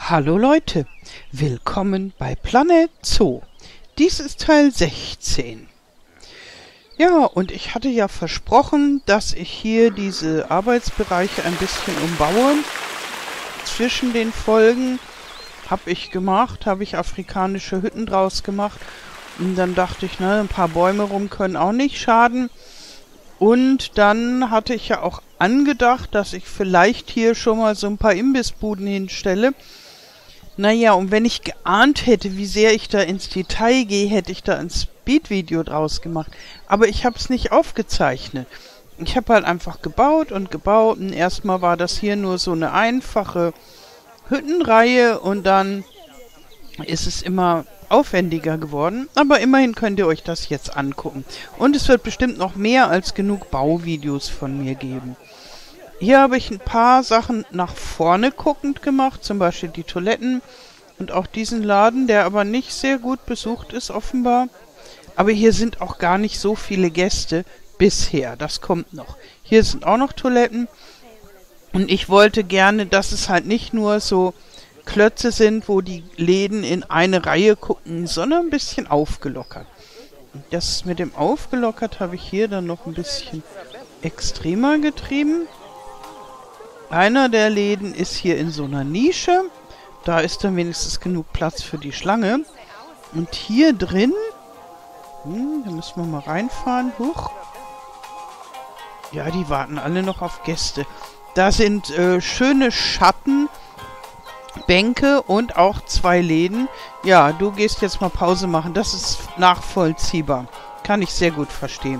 Hallo Leute, willkommen bei Planet Zoo. Dies ist Teil 16. Ja, und ich hatte ja versprochen, dass ich hier diese Arbeitsbereiche ein bisschen umbaue. Zwischen den Folgen habe ich afrikanische Hütten draus gemacht. Und dann dachte ich, ein paar Bäume rum können auch nicht schaden. Und dann hatte ich ja auch angedacht, dass ich vielleicht hier schon mal so ein paar Imbissbuden hinstelle. Naja, und wenn ich geahnt hätte, wie sehr ich da ins Detail gehe, hätte ich da ein Speedvideo draus gemacht. Aber ich habe es nicht aufgezeichnet. Ich habe halt einfach gebaut und gebaut. Und erstmal war das hier nur so eine einfache Hüttenreihe. Und dann ist es immer aufwendiger geworden. Aber immerhin könnt ihr euch das jetzt angucken. Und es wird bestimmt noch mehr als genug Bauvideos von mir geben. Hier habe ich ein paar Sachen nach vorne guckend gemacht, zum Beispiel die Toiletten und auch diesen Laden, der aber nicht sehr gut besucht ist offenbar. Aber hier sind auch gar nicht so viele Gäste bisher, das kommt noch. Hier sind auch noch Toiletten und ich wollte gerne, dass es halt nicht nur so Klötze sind, wo die Läden in eine Reihe gucken, sondern ein bisschen aufgelockert. Und das mit dem aufgelockert habe ich hier dann noch ein bisschen extremer getrieben. Einer der Läden ist hier in so einer Nische. Da ist dann wenigstens genug Platz für die Schlange. Und hier drin, da müssen wir mal reinfahren. Huch. Ja, die warten alle noch auf Gäste. Da sind schöne Schattenbänke und auch 2 Läden. Ja, du gehst jetzt mal Pause machen. Das ist nachvollziehbar. Kann ich sehr gut verstehen.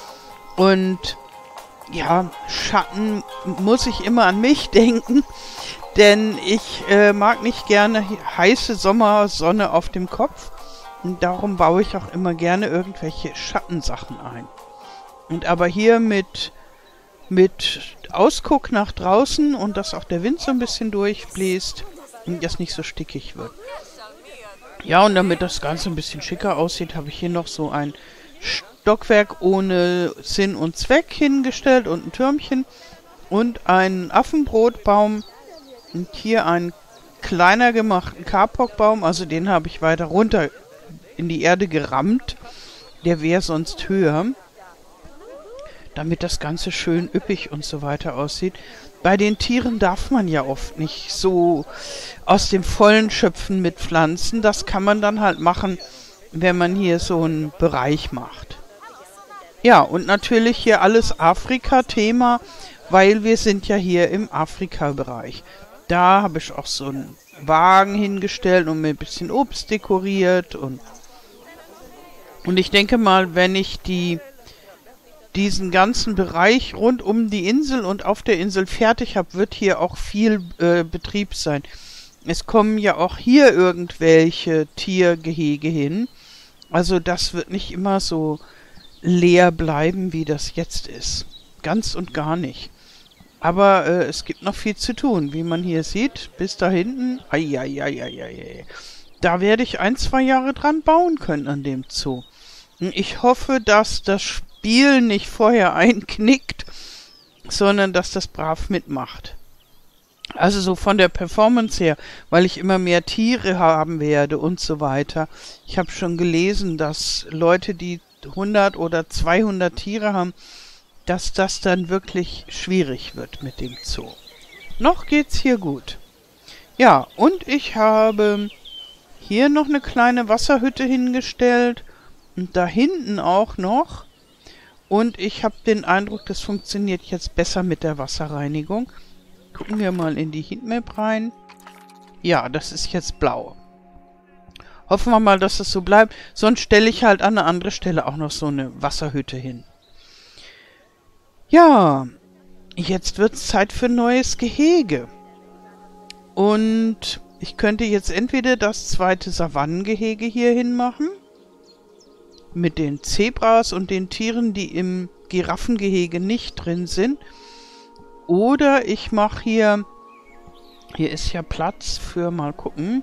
Und ja, Schatten muss ich immer an mich denken, denn ich mag nicht gerne heiße Sommersonne auf dem Kopf und darum baue ich auch immer gerne irgendwelche Schattensachen ein. Und aber hier mit Ausguck nach draußen und dass auch der Wind so ein bisschen durchbläst und das nicht so stickig wird. Ja, und damit das Ganze ein bisschen schicker aussieht, habe ich hier noch so ein Stockwerk ohne Sinn und Zweck hingestellt und ein Türmchen und einen Affenbrotbaum und hier einen kleiner gemachten Kapokbaum, also den habe ich weiter runter in die Erde gerammt, der wäre sonst höher, damit das Ganze schön üppig und so weiter aussieht. Bei den Tieren darf man ja oft nicht so aus dem Vollen schöpfen mit Pflanzen, das kann man dann halt machen, wenn man hier so einen Bereich macht. Ja, und natürlich hier alles Afrika-Thema, weil wir sind ja hier im Afrika-Bereich. Da habe ich auch so einen Wagen hingestellt und mir ein bisschen Obst dekoriert. Und ich denke mal, wenn ich diesen ganzen Bereich rund um die Insel und auf der Insel fertig habe, wird hier auch viel Betrieb sein. Es kommen ja auch hier irgendwelche Tiergehege hin. Also das wird nicht immer so leer bleiben, wie das jetzt ist. Ganz und gar nicht. Aber es gibt noch viel zu tun, wie man hier sieht. Bis da hinten, da werde ich 1-2 Jahre dran bauen können an dem Zoo. Ich hoffe, dass das Spiel nicht vorher einknickt, sondern dass das brav mitmacht. Also so von der Performance her, weil ich immer mehr Tiere haben werde und so weiter. Ich habe schon gelesen, dass Leute, die 100 oder 200 Tiere haben, dass das dann wirklich schwierig wird mit dem Zoo. Noch geht's hier gut. Ja, und ich habe hier noch eine kleine Wasserhütte hingestellt und da hinten auch noch. Und ich habe den Eindruck, das funktioniert jetzt besser mit der Wasserreinigung. Gucken wir mal in die Heatmap rein. Ja, das ist jetzt blau. Hoffen wir mal, dass es so bleibt. Sonst stelle ich halt an eine andere Stelle auch noch so eine Wasserhütte hin. Ja, jetzt wird es Zeit für ein neues Gehege. Und ich könnte jetzt entweder das zweite Savannengehege hier hinmachen. Mit den Zebras und den Tieren, die im Giraffengehege nicht drin sind. Oder ich mache hier ist ja Platz für, mal gucken,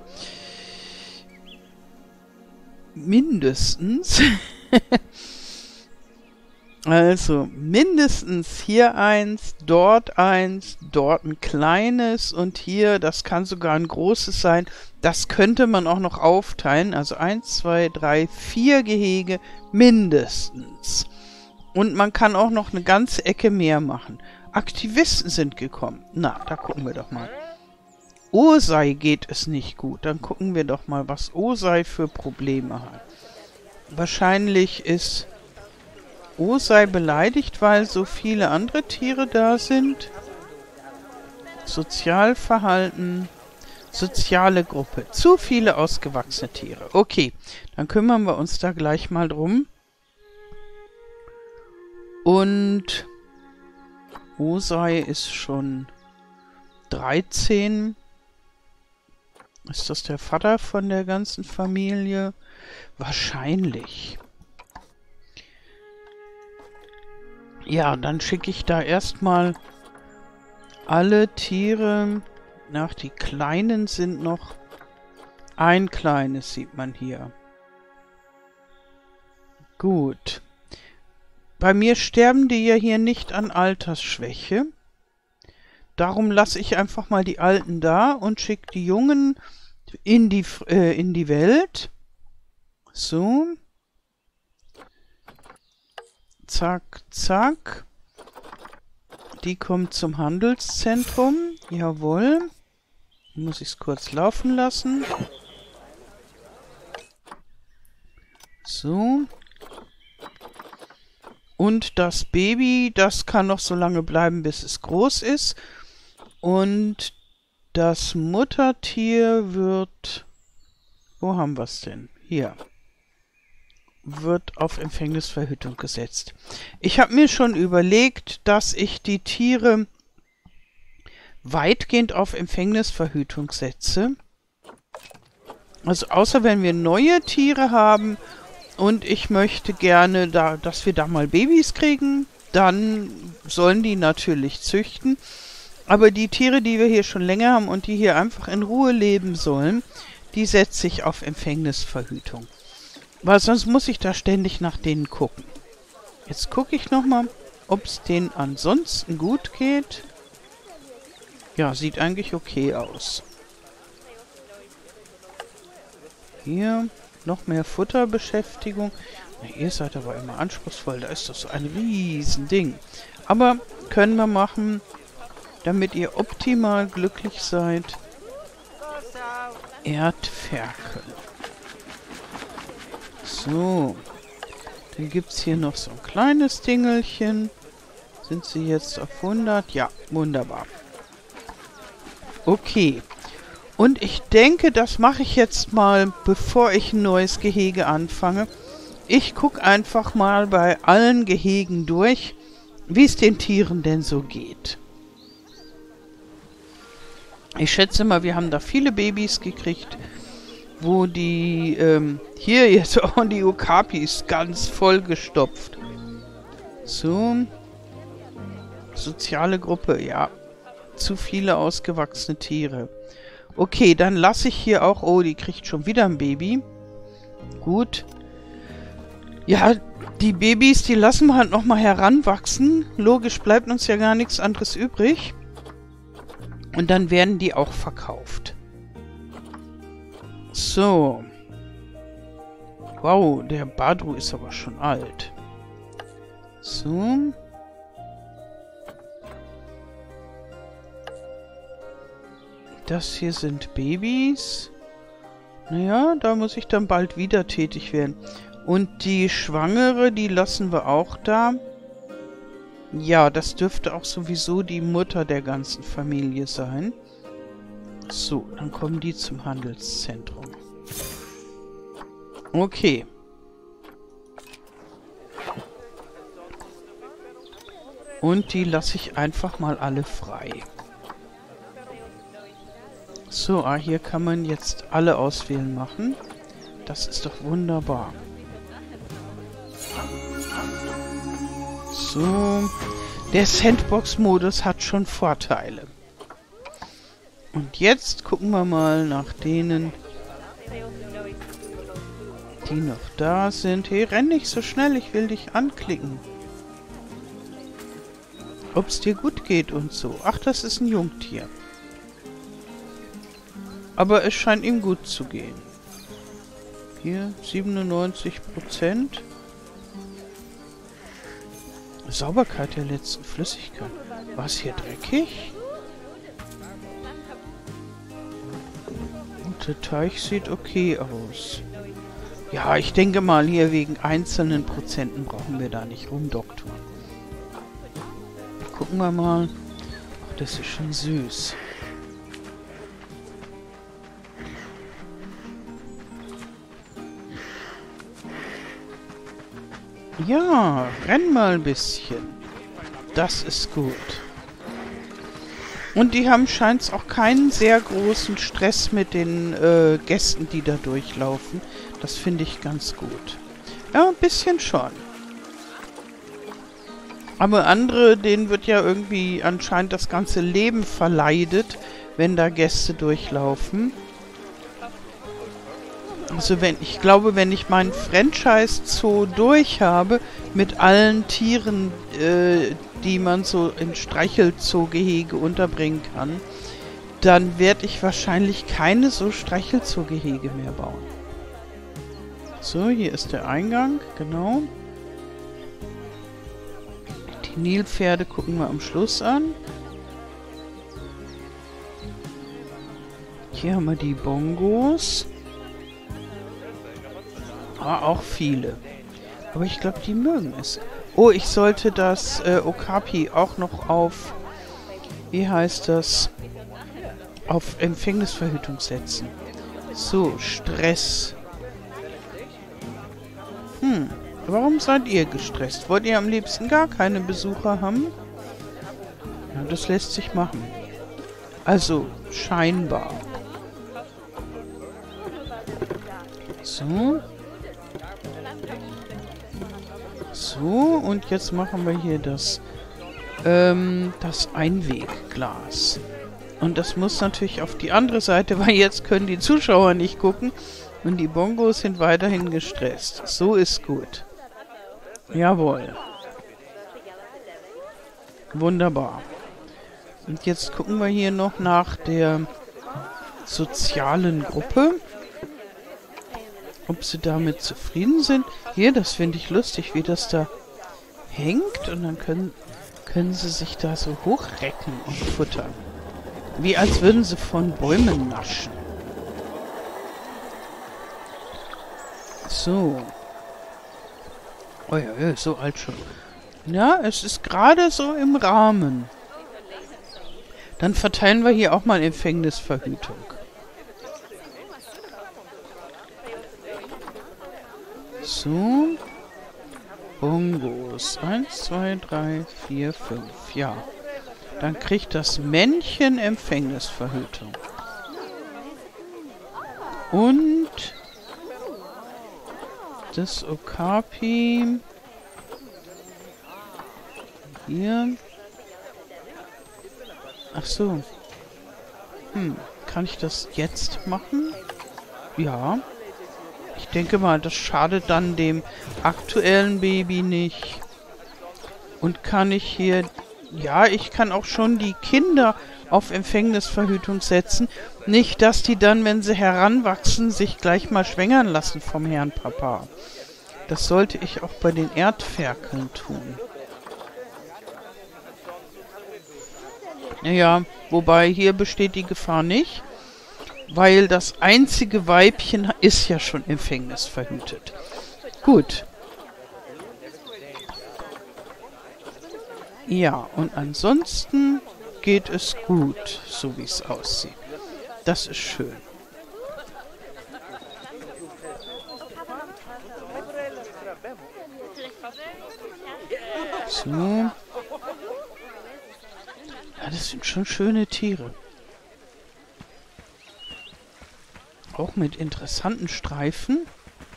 mindestens Also mindestens hier eins, dort ein kleines und hier, das kann sogar ein großes sein. Das könnte man auch noch aufteilen. Also 1, 2, 3, 4 Gehege mindestens. Und man kann auch noch eine ganze Ecke mehr machen. Aktivisten sind gekommen. Na, da gucken wir doch mal. Osei geht es nicht gut. Dann gucken wir doch mal, was Osei für Probleme hat. Wahrscheinlich ist Osei beleidigt, weil so viele andere Tiere da sind. Sozialverhalten, soziale Gruppe. Zu viele ausgewachsene Tiere. Okay, dann kümmern wir uns da gleich mal drum. Und Osei ist schon 13. Ist das der Vater von der ganzen Familie? Wahrscheinlich. Ja, dann schicke ich da erstmal alle Tiere. Nach die Kleinen sind noch ein kleines, sieht man hier. Gut. Bei mir sterben die ja hier nicht an Altersschwäche. Darum lasse ich einfach mal die Alten da und schicke die Jungen in die Welt. So. Zack, zack. Die kommt zum Handelszentrum. Jawohl. Muss ich es kurz laufen lassen. So. Und das Baby, das kann noch so lange bleiben, bis es groß ist. Und das Muttertier wird... Wo haben wir es denn? Hier. Wird auf Empfängnisverhütung gesetzt. Ich habe mir schon überlegt, dass ich die Tiere weitgehend auf Empfängnisverhütung setze. Also außer wenn wir neue Tiere haben und ich möchte gerne, dass wir da mal Babys kriegen, dann sollen die natürlich züchten. Aber die Tiere, die wir hier schon länger haben und die hier einfach in Ruhe leben sollen, die setze ich auf Empfängnisverhütung. Weil sonst muss ich da ständig nach denen gucken. Jetzt gucke ich nochmal, ob es denen ansonsten gut geht. Ja, sieht eigentlich okay aus. Hier noch mehr Futterbeschäftigung. Na, ihr seid aber immer anspruchsvoll. Da ist doch so ein Riesending. Aber können wir machen, damit ihr optimal glücklich seid. Erdferkel. So, dann gibt es hier noch so ein kleines Dingelchen. Sind sie jetzt auf 100? Ja, wunderbar. Okay, und ich denke, das mache ich jetzt mal, bevor ich ein neues Gehege anfange. Ich gucke einfach mal bei allen Gehegen durch, wie es den Tieren denn so geht. Ich schätze mal, wir haben da viele Babys gekriegt, wo die, hier jetzt auch die Okapis ganz vollgestopft. So. Soziale Gruppe, ja. Zu viele ausgewachsene Tiere. Okay, dann lasse ich hier auch, oh, die kriegt schon wieder ein Baby. Gut. Ja, die Babys, die lassen wir halt nochmal heranwachsen. Logisch bleibt uns ja gar nichts anderes übrig. Und dann werden die auch verkauft. So. Wow, der Badru ist aber schon alt. So. Das hier sind Babys. Naja, da muss ich dann bald wieder tätig werden. Und die Schwangere, die lassen wir auch da. Ja, das dürfte auch sowieso die Mutter der ganzen Familie sein. So, dann kommen die zum Handelszentrum. Okay. Und die lasse ich einfach mal alle frei. So, hier kann man jetzt alle auswählen machen. Das ist doch wunderbar. So, der Sandbox-Modus hat schon Vorteile. Und jetzt gucken wir mal nach denen, die noch da sind. Hey, renn nicht so schnell, ich will dich anklicken. ob es dir gut geht und so. Ach, das ist ein Jungtier. Aber es scheint ihm gut zu gehen. Hier 97%. Sauberkeit der letzten Flüssigkeit. War es hier dreckig? Und der Teich sieht okay aus. Ja, ich denke mal, hier wegen einzelnen Prozenten brauchen wir da nicht rumdoktoren. Gucken wir mal. Ach, das ist schon süß. Ja, renn mal ein bisschen. Das ist gut. Und die haben scheint's auch keinen sehr großen Stress mit den Gästen, die da durchlaufen. Das finde ich ganz gut. Ja, ein bisschen schon. Aber andere, denen wird ja irgendwie anscheinend das ganze Leben verleidet, wenn da Gäste durchlaufen. Also ich glaube, wenn ich meinen Franchise-Zoo durch habe, mit allen Tieren, die man so in Streichelzoo-Gehege unterbringen kann, dann werde ich wahrscheinlich keine so Streichelzoo-Gehege mehr bauen. So, hier ist der Eingang, genau. Die Nilpferde gucken wir am Schluss an. Hier haben wir die Bongos. Ah, auch viele. Aber ich glaube, die mögen es. Oh, ich sollte das Okapi auch noch auf, wie heißt das, auf Empfängnisverhütung setzen. So, Stress. Warum seid ihr gestresst? Wollt ihr am liebsten gar keine Besucher haben? Ja, das lässt sich machen. Also, scheinbar. So. So, und jetzt machen wir hier das Einwegglas. Und das muss natürlich auf die andere Seite, weil jetzt können die Zuschauer nicht gucken. Und die Bongos sind weiterhin gestresst. So ist gut. Jawohl. Wunderbar. Und jetzt gucken wir hier noch nach der sozialen Gruppe. Ob sie damit zufrieden sind. Hier, das finde ich lustig, wie das da hängt. Und dann können sie sich da so hochrecken und futtern. Wie als würden sie von Bäumen naschen. So. Oh ja, so alt schon. Ja, es ist gerade so im Rahmen. Dann verteilen wir hier auch mal Empfängnisverhütung. So. Bongos. 1, 2, 3, 4, 5. Ja. Dann kriegt das Männchen Empfängnisverhütung. Und das Okapi. Hier. Ach so. Kann ich das jetzt machen? Ja. Ich denke mal, das schadet dann dem aktuellen Baby nicht. Und kann ich hier... Ja, ich kann auch schon die Kinder auf Empfängnisverhütung setzen. Nicht, dass die dann, wenn sie heranwachsen, sich gleich mal schwängern lassen vom Herrn Papa. Das sollte ich auch bei den Erdferkeln tun. Naja, wobei hier besteht die Gefahr nicht, weil das einzige Weibchen ist ja schon empfängnisverhütet. Gut. Ja, und ansonsten geht es gut, so wie es aussieht. Das ist schön. So. Ja, das sind schon schöne Tiere. Auch mit interessanten Streifen.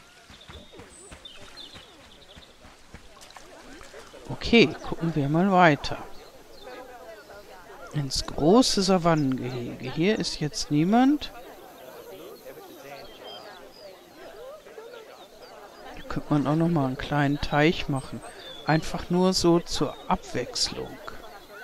Okay, gucken wir mal weiter. Ins große Savannengehege. Hier ist jetzt niemand. Da könnte man auch noch mal einen kleinen Teich machen. Einfach nur so zur Abwechslung.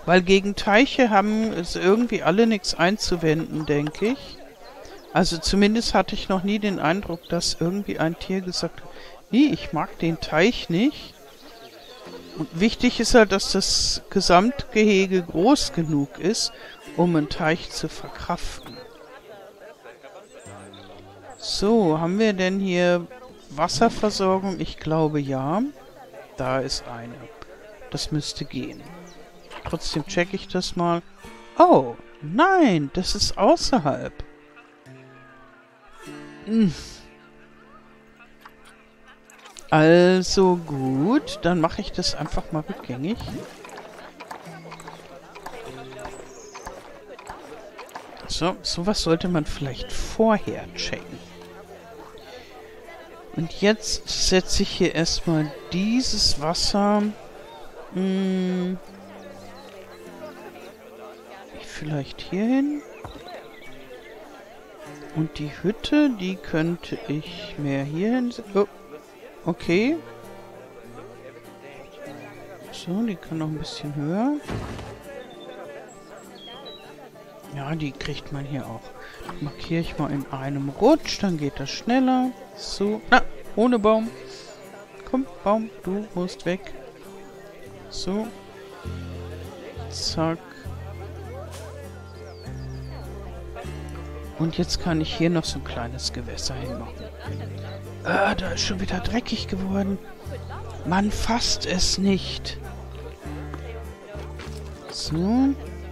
Weil gegen Teiche haben es irgendwie alle nichts einzuwenden, denke ich. Also zumindest hatte ich noch nie den Eindruck, dass irgendwie ein Tier gesagt hat, nee, ich mag den Teich nicht. Und wichtig ist halt, dass das Gesamtgehege groß genug ist, um einen Teich zu verkraften. So, haben wir denn hier Wasserversorgung? Ich glaube ja. Da ist eine. Das müsste gehen. Trotzdem checke ich das mal. Oh, nein, das ist außerhalb. Also gut, dann mache ich das einfach mal rückgängig. So, sowas sollte man vielleicht vorher checken. Und jetzt setze ich hier erstmal dieses Wasser. Vielleicht hier hin. Und die Hütte, die könnte ich mehr hier hin... Oh, okay. So, die kann noch ein bisschen höher. Ja, die kriegt man hier auch. Markiere ich mal in einem Rutsch, dann geht das schneller. So, ohne Baum. Komm, Baum, du musst weg. So. Zack. Und jetzt kann ich hier noch so ein kleines Gewässer hinmachen. Da ist schon wieder dreckig geworden. Man fasst es nicht. So.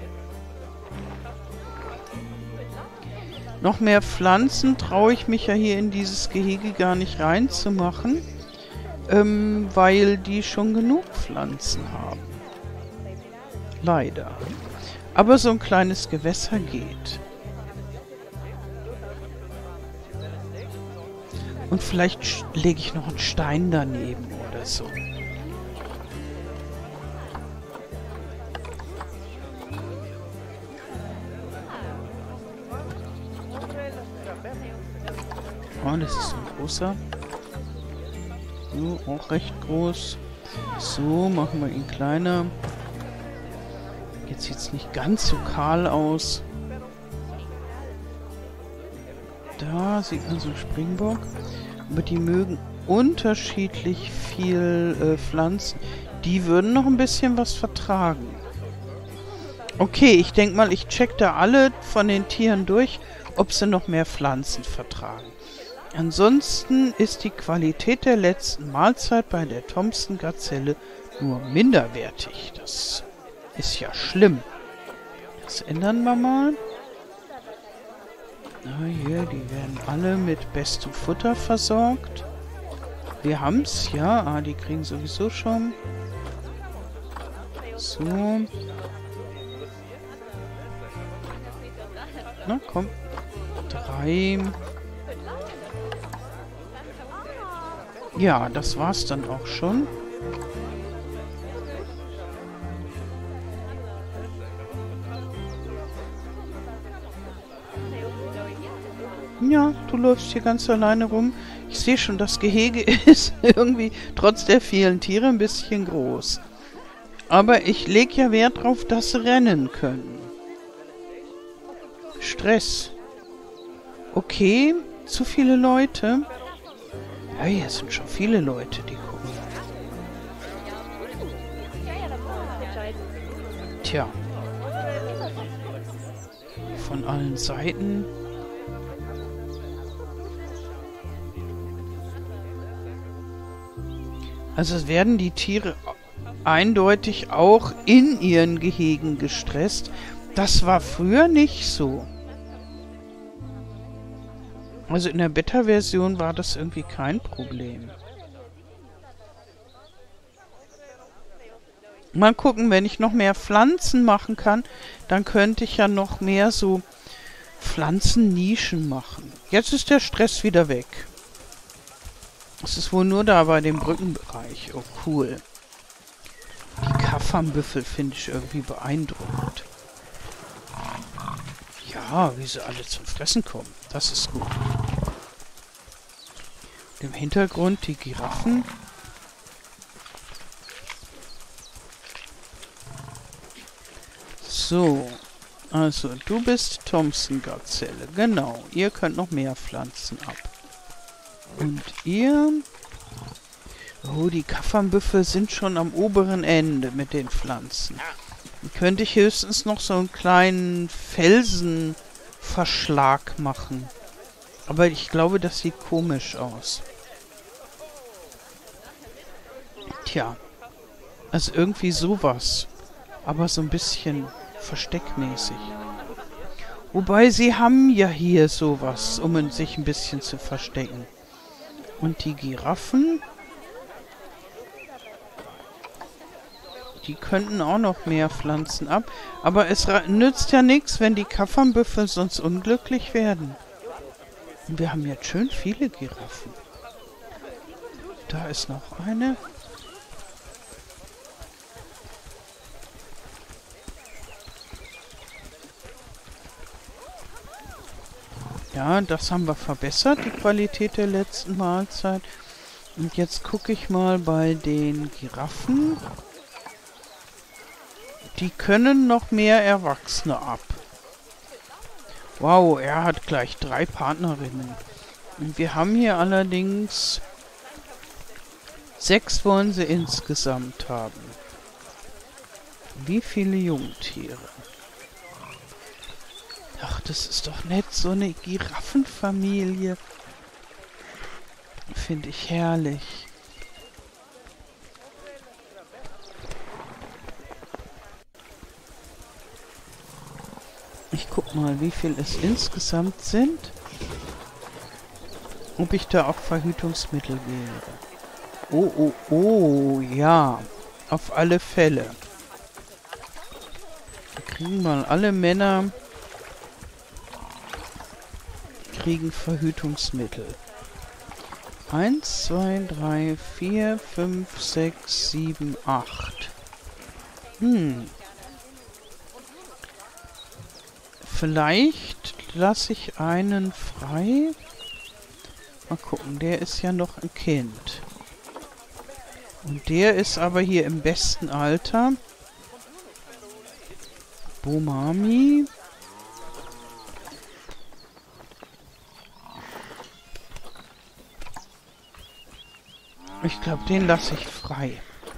Noch mehr Pflanzen traue ich mich ja hier in dieses Gehege gar nicht reinzumachen, weil die schon genug Pflanzen haben. Leider. Aber so ein kleines Gewässer geht. Und vielleicht lege ich noch einen Stein daneben oder so. Oh, das ist so ein großer. So, auch recht groß. So, machen wir ihn kleiner. Jetzt sieht es nicht ganz so kahl aus. Da sieht man so einen Springbock. Aber die mögen unterschiedlich viel Pflanzen. Die würden noch ein bisschen was vertragen. Okay, ich denke mal, ich check da alle von den Tieren durch, ob sie noch mehr Pflanzen vertragen. Ansonsten ist die Qualität der letzten Mahlzeit bei der Thomson-Gazelle nur minderwertig. Das ist ja schlimm. Das ändern wir mal. Na hier, die werden alle mit bestem Futter versorgt. Wir haben's, ja. Ah, die kriegen sowieso schon. So. Na, komm. 3. Ja, das war's dann auch schon. Ja, du läufst hier ganz alleine rum. Ich sehe schon, das Gehege ist irgendwie trotz der vielen Tiere ein bisschen groß. Aber ich lege ja Wert darauf, dass sie rennen können. Stress. Okay, zu viele Leute. Ja, hier sind schon viele Leute, die gucken. Tja. Von allen Seiten. Also werden die Tiere eindeutig auch in ihren Gehegen gestresst. Das war früher nicht so. Also in der Beta-Version war das irgendwie kein Problem. Mal gucken, wenn ich noch mehr Pflanzen machen kann, dann könnte ich ja noch mehr so Pflanzennischen machen. Jetzt ist der Stress wieder weg. Es ist wohl nur da bei dem Brückenbereich. Oh, cool. Die Kaffernbüffel finde ich irgendwie beeindruckend. Ja, wie sie alle zum Fressen kommen. Das ist gut. Im Hintergrund die Giraffen. So. Also, du bist Thompson-Gazelle. Genau. Ihr könnt noch mehr Pflanzen ab. Und ihr... Oh, die Kaffernbüffel sind schon am oberen Ende mit den Pflanzen. Dann könnte ich höchstens noch so einen kleinen Felsenverschlag machen. Aber ich glaube, das sieht komisch aus. Tja. Also irgendwie sowas. Aber so ein bisschen versteckmäßig. Wobei, sie haben ja hier sowas, um sich ein bisschen zu verstecken. Und die Giraffen... Die könnten auch noch mehr Pflanzen ab. Aber es nützt ja nichts, wenn die Kaffernbüffel sonst unglücklich werden. Und wir haben jetzt schön viele Giraffen. Da ist noch eine. Ja, das haben wir verbessert, die Qualität der letzten Mahlzeit. Und jetzt gucke ich mal bei den Giraffen. Die können noch mehr Erwachsene ab. Wow, er hat gleich 3 Partnerinnen. Und wir haben hier allerdings 6 wollen sie insgesamt haben. Wie viele Jungtiere? Ach, das ist doch nett, so eine Giraffenfamilie. Finde ich herrlich. Ich guck mal, wie viel es insgesamt sind. Ob ich da auch Verhütungsmittel gebe. Oh, oh, oh, ja. Auf alle Fälle. Wir kriegen mal alle Männer... kriegen Verhütungsmittel. 1, 2, 3, 4, 5, 6, 7, 8. Vielleicht lasse ich einen frei. Mal gucken, der ist ja noch ein Kind. Und der ist aber hier im besten Alter. Bomami. Ich glaube, den lasse ich frei.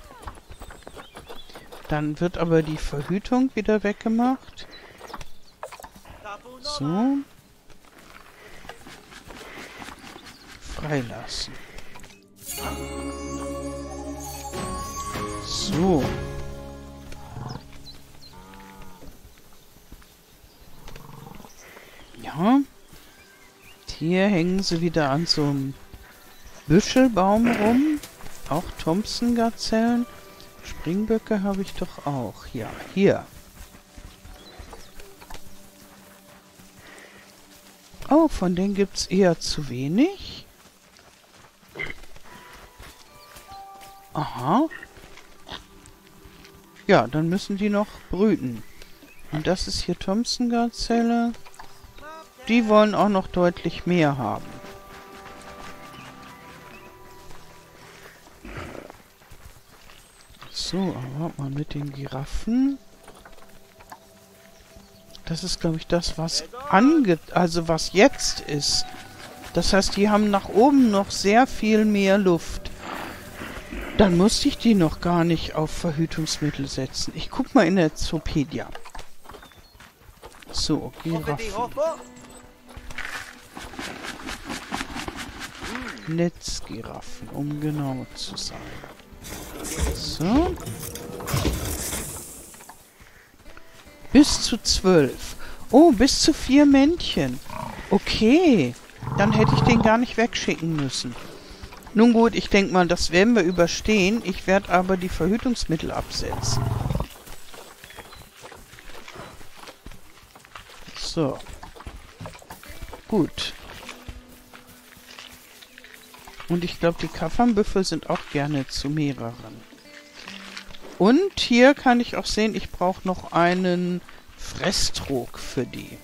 Dann wird aber die Verhütung wieder weggemacht. So. Freilassen. So. Ja. Hier hängen sie wieder an so einem Büschelbaum rum. Auch Thompson-Gazellen. Springböcke habe ich doch auch. Ja, hier. Oh, von denen gibt es eher zu wenig. Aha. Ja, dann müssen die noch brüten. Und das ist hier Thompson-Gazelle. Die wollen auch noch deutlich mehr haben. So, aber mal mit den Giraffen. Das ist, glaube ich, das, was was jetzt ist. Das heißt, die haben nach oben noch sehr viel mehr Luft. Dann musste ich die noch gar nicht auf Verhütungsmittel setzen. Ich guck mal in der Zoopedia. So, Giraffen. Netzgiraffen, um genau zu sein. So. Bis zu 12. Oh, bis zu 4 Männchen. Okay. Dann hätte ich den gar nicht wegschicken müssen. Nun gut, ich denke mal, das werden wir überstehen. Ich werde aber die Verhütungsmittel absetzen. So. Gut. Und ich glaube, die Kaffernbüffel sind auch gerne zu mehreren. Und hier kann ich auch sehen, ich brauche noch einen Fresstrog für die.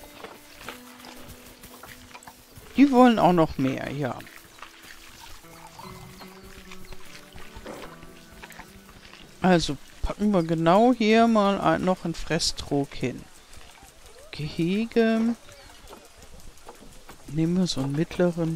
Die wollen auch noch mehr, ja. Also, packen wir genau hier mal noch einen Fresstrog hin. Gehege. Nehmen wir so einen mittleren.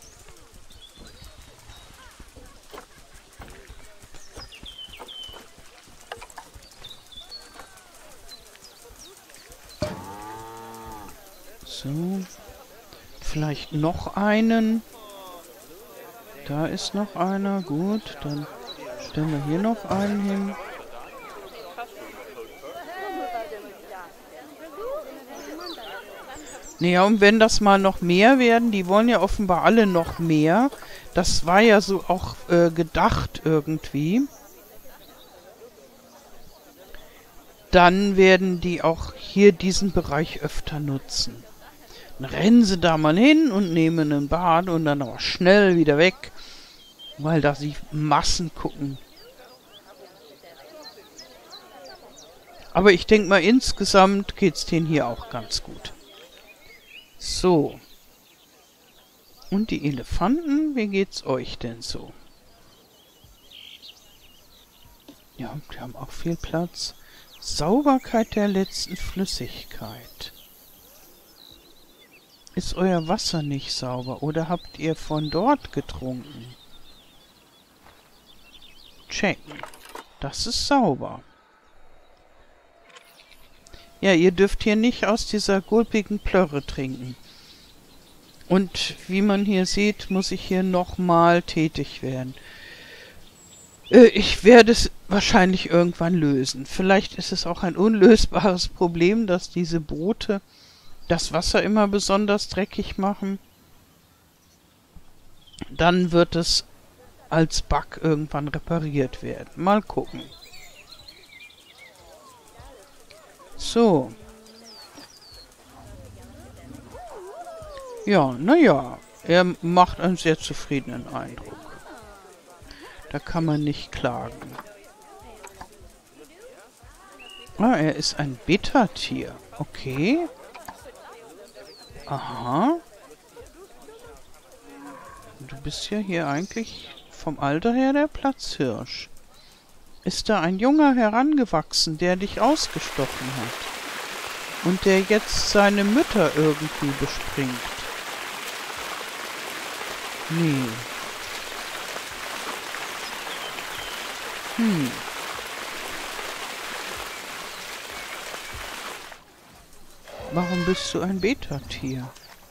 So. Vielleicht noch einen. Da ist noch einer. Gut, dann stellen wir hier noch einen hin. Naja, und wenn das mal noch mehr werden, die wollen ja offenbar alle noch mehr. Das war ja so auch gedacht irgendwie. Dann werden die auch hier diesen Bereich öfter nutzen. Dann rennen sie da mal hin und nehmen einen Bad und dann aber schnell wieder weg, weil da sie Massen gucken. Aber ich denke mal, insgesamt geht's denen hier auch ganz gut. So. Und die Elefanten, wie geht's euch denn so? Ja, die haben auch viel Platz. Sauberkeit der letzten Flüssigkeit. Ist euer Wasser nicht sauber oder habt ihr von dort getrunken? Checken. Das ist sauber. Ja, ihr dürft hier nicht aus dieser gulpigen Plörre trinken. Und wie man hier sieht, muss ich hier nochmal tätig werden. Ich werde es wahrscheinlich irgendwann lösen. Vielleicht ist es auch ein unlösbares Problem, dass diese Boote das Wasser immer besonders dreckig machen. Dann wird es als Bug irgendwann repariert werden. Mal gucken. So. Ja, naja. Er macht einen sehr zufriedenen Eindruck. Da kann man nicht klagen. Ah, er ist ein Beta-Tier. Okay. Aha. Du bist ja hier eigentlich vom Alter her der Platzhirsch. Ist da ein Junger herangewachsen, der dich ausgestochen hat? Und der jetzt seine Mütter irgendwie bespringt? Nee. Warum bist du ein Beta-Tier?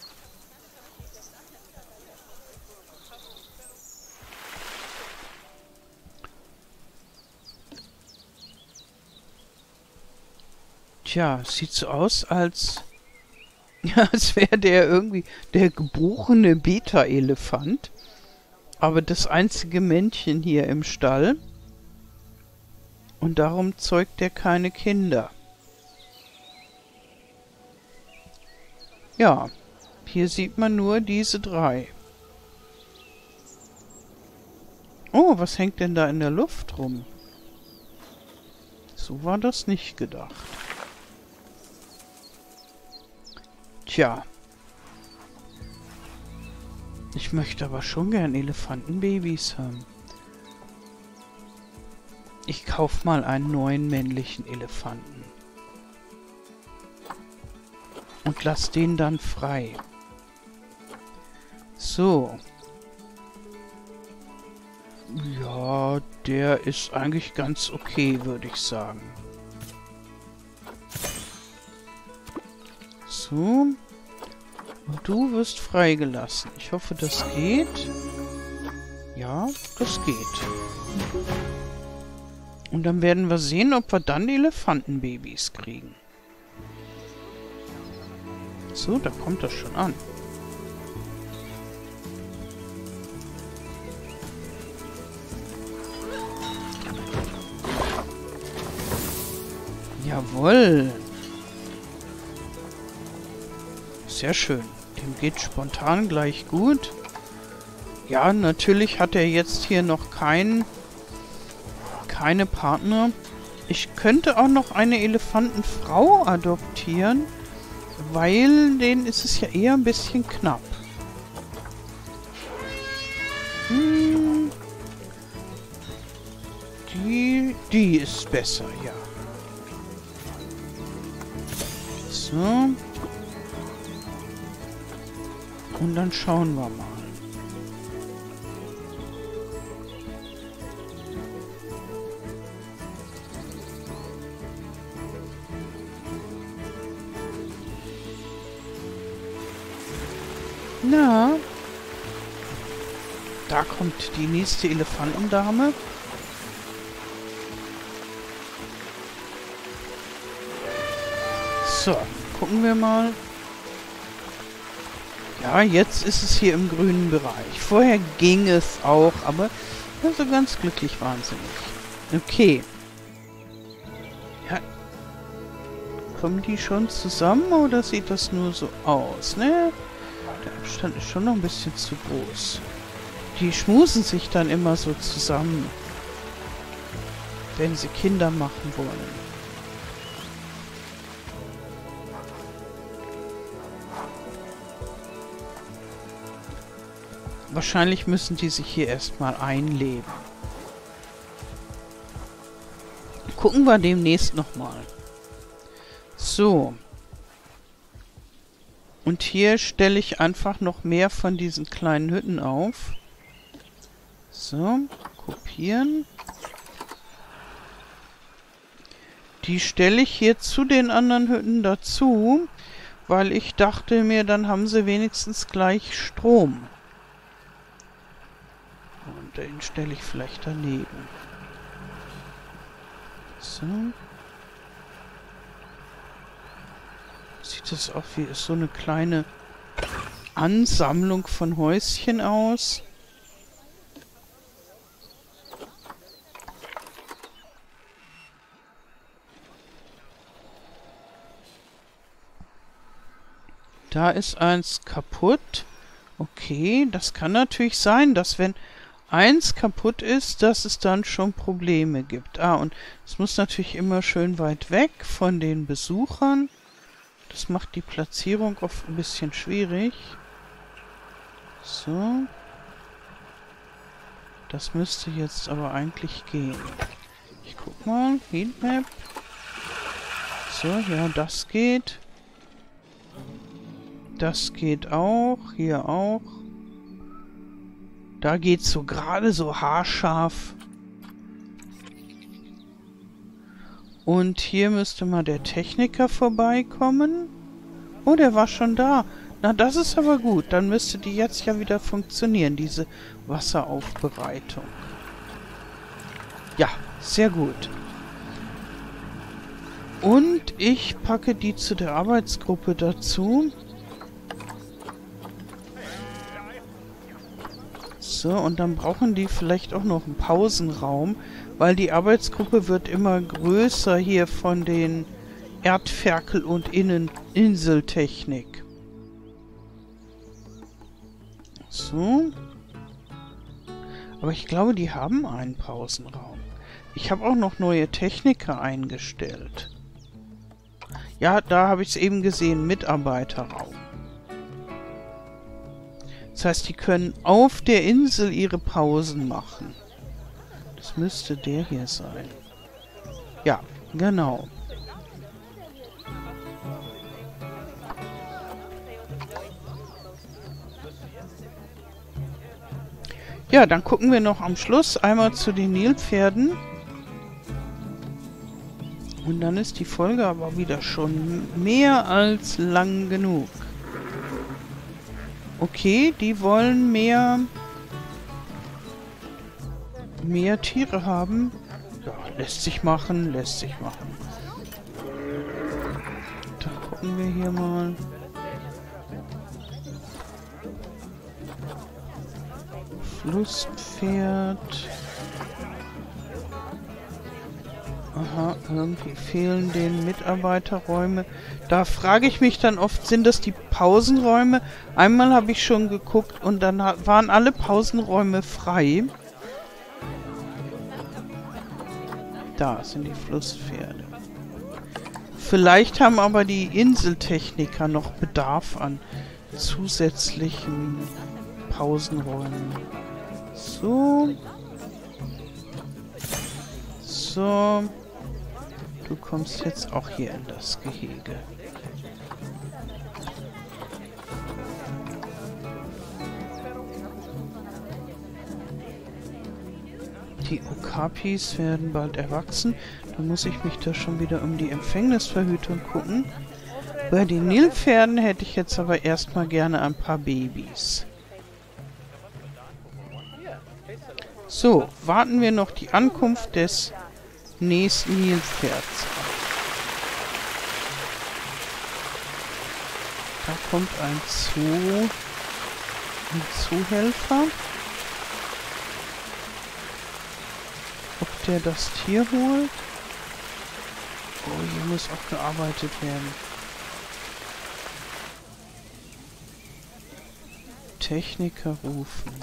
Tja, sieht so aus, als wäre der irgendwie der geborene Beta-Elefant. Aber das einzige Männchen hier im Stall. Und darum zeugt er keine Kinder. Ja, hier sieht man nur diese drei. Oh, was hängt denn da in der Luft rum? So war das nicht gedacht. Tja. Ich möchte aber schon gern Elefantenbabys haben. Ich kauf mal einen neuen männlichen Elefanten. Und lass den dann frei. So. Ja, der ist eigentlich ganz okay, würde ich sagen. So. Und du wirst freigelassen. Ich hoffe, das geht. Ja, das geht. Und dann werden wir sehen, ob wir dann Elefantenbabys kriegen. So, da kommt das schon an. Jawohl. Sehr schön. Dem geht spontan gleich gut. Ja, natürlich hat er jetzt hier noch keine Partner. Ich könnte auch noch eine Elefantenfrau adoptieren, weil denen ist es ja eher ein bisschen knapp. Die Die ist besser, ja. So. Und dann schauen wir mal. Na, da kommt die nächste Elefantendame. So, gucken wir mal. Ja, jetzt ist es hier im grünen Bereich. Vorher ging es auch, aber so ganz glücklich waren sie nicht. Okay. Ja. Kommen die schon zusammen oder sieht das nur so aus, ne? Der Abstand ist schon noch ein bisschen zu groß. Die schmusen sich dann immer so zusammen, wenn sie Kinder machen wollen. Wahrscheinlich müssen die sich hier erstmal einleben. Gucken wir demnächst nochmal. So. Und hier stelle ich einfach noch mehr von diesen kleinen Hütten auf. So, kopieren. Die stelle ich hier zu den anderen Hütten dazu, weil ich dachte mir, dann haben sie wenigstens gleich Strom. Und den stelle ich vielleicht daneben. So. Sieht das auch wie so eine kleine Ansammlung von Häuschen aus. Da ist eins kaputt. Okay, das kann natürlich sein, dass wenn eins kaputt ist, dass es dann schon Probleme gibt. Ah, und es muss natürlich immer schön weit weg von den Besuchern. Das macht die Platzierung oft ein bisschen schwierig. So. Das müsste jetzt aber eigentlich gehen. Ich guck mal. Heatmap. So, ja, das geht. Das geht auch. Hier auch. Da geht's so gerade so haarscharf. Und hier müsste mal der Techniker vorbeikommen. Oh, der war schon da. Na, das ist aber gut. Dann müsste die jetzt ja wieder funktionieren, diese Wasseraufbereitung. Ja, sehr gut. Und ich packe die zu der Arbeitsgruppe dazu. So, und dann brauchen die vielleicht auch noch einen Pausenraum, weil die Arbeitsgruppe wird immer größer hier von den Erdferkel- und Inseltechnik. So. Aber ich glaube, die haben einen Pausenraum. Ich habe auch noch neue Techniker eingestellt. Ja, da habe ich es eben gesehen, Mitarbeiterraum. Das heißt, die können auf der Insel ihre Pausen machen. Das müsste der hier sein. Ja, genau. Ja, dann gucken wir noch am Schluss einmal zu den Nilpferden. Und dann ist die Folge aber wieder schon mehr als lang genug. Okay, die wollen mehr Tiere haben. Ja, lässt sich machen, lässt sich machen. Dann gucken wir hier mal. Flusspferd. Aha, irgendwie fehlen den Mitarbeiterräume. Da frage ich mich dann oft, sind das die Pausenräume? Einmal habe ich schon geguckt und dann waren alle Pausenräume frei. Da sind die Flusspferde. Vielleicht haben aber die Inseltechniker noch Bedarf an zusätzlichen Pausenräumen. So. So. Du kommst jetzt auch hier in das Gehege. Die Okapis werden bald erwachsen. Da muss ich mich da schon wieder um die Empfängnisverhütung gucken. Bei den Nilpferden hätte ich jetzt aber erstmal gerne ein paar Babys. So, warten wir noch die Ankunft des nächsten Nilpferds. Da kommt ein Zuhelfer. Ob der das Tier holt? Oh, hier muss auch gearbeitet werden. Techniker rufen.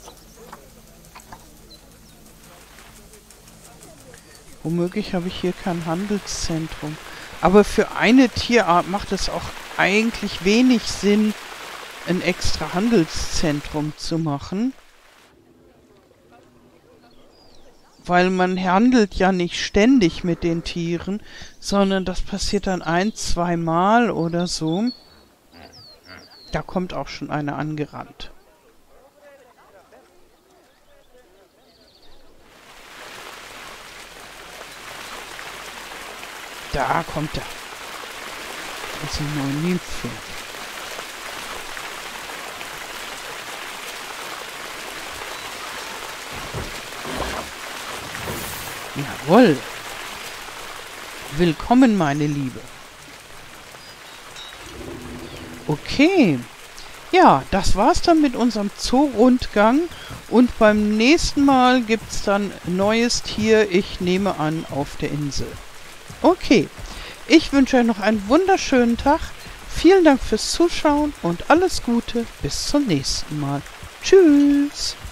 Womöglich habe ich hier kein Handelszentrum. Aber für eine Tierart macht es auch eigentlich wenig Sinn, ein extra Handelszentrum zu machen. Weil man handelt ja nicht ständig mit den Tieren, sondern das passiert dann 1-2 Mal oder so. Da kommt auch schon einer angerannt. Da kommt er. Das ist ein neues Nilpferd. Jawohl. Willkommen, meine Liebe. Okay. Ja, das war's dann mit unserem Zoo-Rundgang. Und beim nächsten Mal gibt's dann ein neues Tier, ich nehme an, auf der Insel. Okay, ich wünsche euch noch einen wunderschönen Tag. Vielen Dank fürs Zuschauen und alles Gute. Bis zum nächsten Mal. Tschüss.